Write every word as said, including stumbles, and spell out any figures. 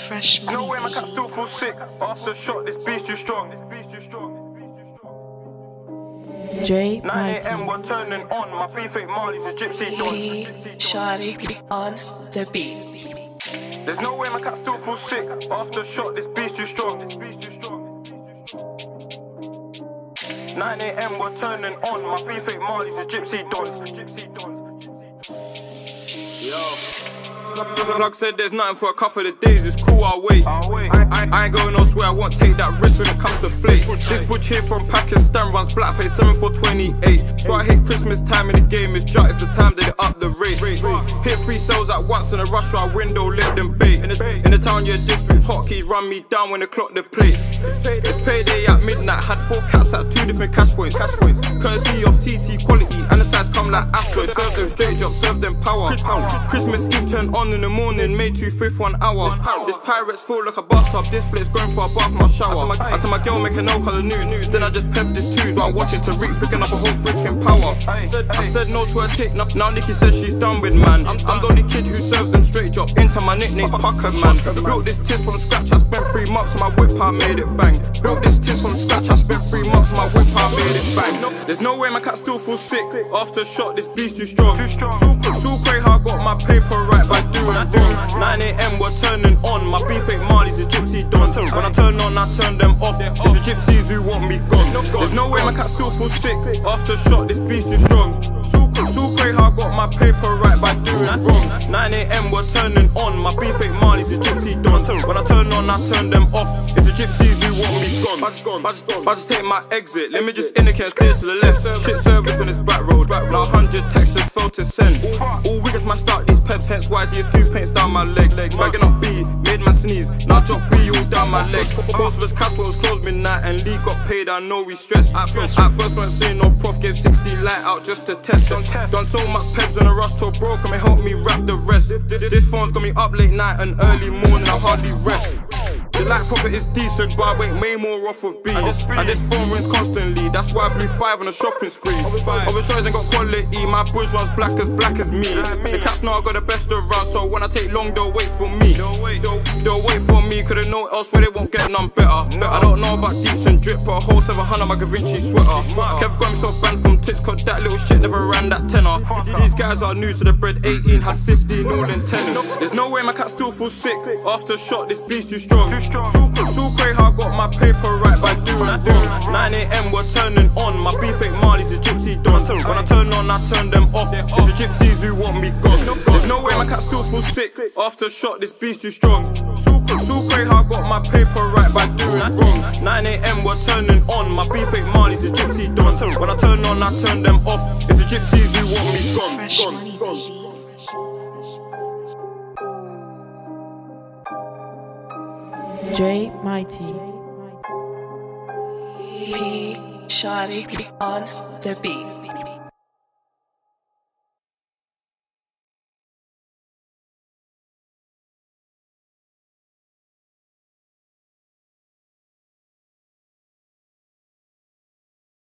Fresh money. No way, my cat still feel sick. After shot, this beast too strong. This beast too strong. J nine A M we're turning on. My three fake Marley's a gypsy done. Shawty on the beat. There's no way my cat still feel sick. After shot, this beast too strong. This beast too strong. nine A M we're turning on. My three fake Marley's a gypsy done. Yo. Like I said, there's nothing for a couple of days, it's cool, I'll wait. I'll wait. I, I, I ain't going elsewhere, I won't take that risk when it comes to flake. This butch here from Pakistan runs black, pay seven for twenty-eight. So I hit Christmas time in the game, it's jut, it's the time that they up the rate. Hit three cells at once in a rush, so I window, let them bait. In the, in the town, yeah, districts, hotkeys run me down when they clock the plate. It's payday at midnight, had four cats at two different cash points. Cash points, courtesy of T T quality, and the size come like asteroids. Serve them straight up, serve them power. Christmas Eve turn on in the morning, May twenty-fifth, one hour. This pirates feel like a bathtub, this flate's going for a bath, my shower. I tell my girl make a no colour new, then I just pep this twos while watching Tariq picking up a whole brick in power. Said, I said no to her tick, now, now Nikki says she's done with man. I'm, I'm the only kid who serves them straight drop, into my nickname's Pukka man. Built this tis from scratch, I spent three months on my whip, I made it bang. Built this tis from scratch, I spent three months on my whip, I made it bang. There's no way my cat still feels sick, after shot this beast too strong. So cray how I got my paper right by doing wrong. nine A M we're turning on, my beef fake Marley's a gypsy done. When I turn on, I turn them off, it's the gypsies who want me gone. There's no way my cat still feels sick, after shot this beast too strong. So cray how I got my paper right by doing wrong. nine A M we're turning on, my beef fake Marley's a gypsy done. When I turn on, I turn them off, it's the gypsies who want me gone. I just gone, I just gone, I just take my exit, let me just indicate stay to the left. Shit service on this back road, like one hundred textures failed to send. All weekends smashed out these peps, hence why these scoop paints down my legs. Bagging up B, made my sneeze, now drop B all down my leg. Most of us Casper was closed midnight and Lee got paid, I know we stressed. At first, at first when saying no prof, gave sixty light out just to test. Done, done so much peps on a rush till broke, and may help me rap the rest. This phone's got me up late night and early morning, I hardly rest. The light profit is decent, but I wait way more off of B. And this, and this phone rings constantly, that's why I blew five on a shopping spree. Other shows ain't got quality, my boys runs black as black as me. The cats know I got the best around, so when I take long, they'll wait for me. They'll wait, they'll, they'll wait for me, cause they know elsewhere they won't get none better. I don't know about deeps and drip, but a whole seven hundred my Da Vinci sweater. Kev got himself banned from tits, cause that little shit never ran that tenner. These guys are new to the bread, eighteen, had fifteen, all in ten. There's no way my cat still feels sick, after shot this beast too strong. So cray how I got my paper right by doing wrong. nine A M we're turning on, my beef fake Marley's a gypsy done. When I turn on, I turn them off, it's the gypsies who want me gone. There's no way my cat still feels sick, after shot this beast too strong. So cray how I got my paper right by doing wrong. nine A M we're turning on, my beef fake Marley's a gypsy done. When I turn on, I turn them off, it's the gypsies who want me gone. Fresh money, baby. J Mighty. P Shawty on the beat.